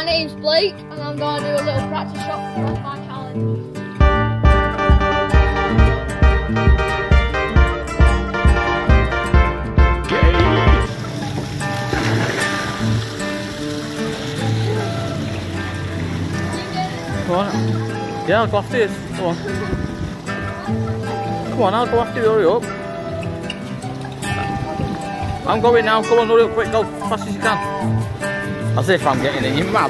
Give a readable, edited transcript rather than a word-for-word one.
name's Blake, and I'm going to do a little practice shot for my challenge. Come on. Yeah, I'll go after you. Come on. Come on, I'll go after you. Hurry up. I'm going now. Come on, hurry up quick. Go as fast as you can. As if I'm getting it. You're mad.